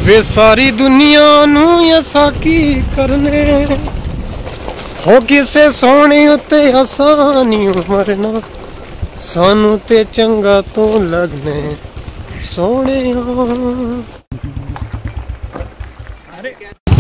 वे सारी दुनिया नू असा की करने हो किसे सोने उत्ते आसानी मरना सानू ते चंगा तो लगने सोने।